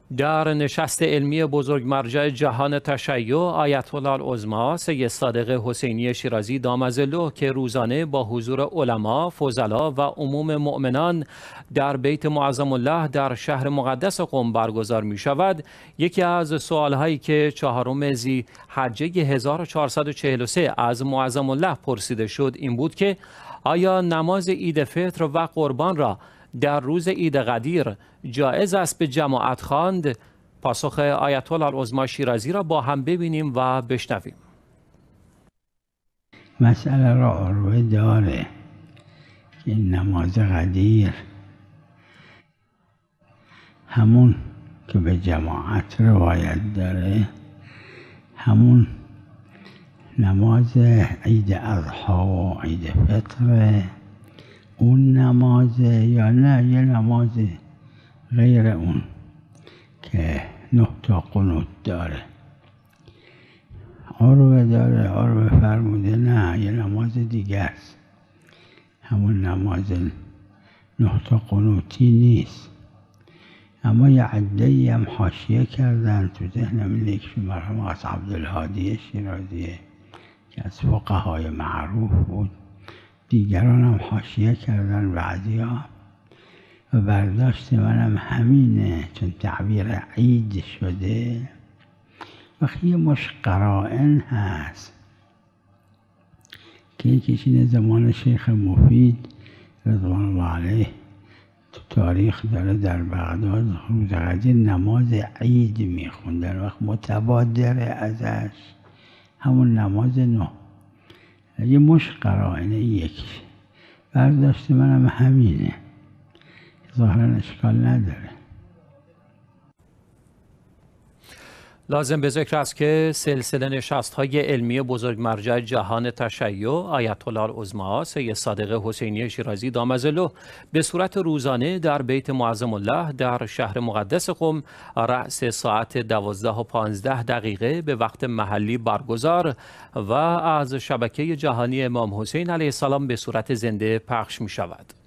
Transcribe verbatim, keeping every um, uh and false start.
در نشست علمی بزرگ مرجع جهان تشیع، آیت الله العظما سید صادق حسینی شیرازی دامظله که روزانه با حضور علما، فضلا و عموم مؤمنان در بیت معظم الله در شهر مقدس قم برگزار می شود، یکی از سوالهایی که چهارم ذی حجه هزار و چهارصد و چهل و سه از معظم الله پرسیده شد این بود که آیا نماز عید فطر و قربان را در روز عید قدیر جایز است به جماعت خواند؟ پاسخ آیت الله العظما شیرازی را با هم ببینیم و بشنویم. مسئله را عروه داره که نماز قدیر همون که به جماعت روایت داره، همون نماز عید اضحی و عید فطر، اون نماز یا نه یه نماز غیر اون که نه تا قنوت داره. عروه داره، عروه فرموده نه یه نماز دیگه است، همون نماز نه تا قنوتی نیست. اما یه عده‌ای هم حاشیه کردن، تو ذهنم اینه یکیشون مرحوم آقا عبدالهادی شیرازی که از فقهای معروف بود، دیگران هم حاشیه کردن بعضیا، و برداشت منم همینه چون تعبیر عید شده. وقتی یه مش قرائن هست که یکیش اینه زمان شیخ مفید رضوان الله علیه تو تاریخ داره در بغداد روز قدیر نماز عید میخوندن، وقت متبادره ازش همون نماز نه. یه مش قرائنه یکیش، برداشت منم همینه، ظاهرا اشکال نداره. لازم به ذکر است که سلسله نشست‌های علمی بزرگ مرجع جهان تشیع آیت الله العظما سید صادق حسینی شیرازی دامظله به صورت روزانه در بیت معظم الله در شهر مقدس قم رأس ساعت دوازده و پانزده دقیقه به وقت محلی برگزار و از شبکه جهانی امام حسین علیه السلام به صورت زنده پخش می شود.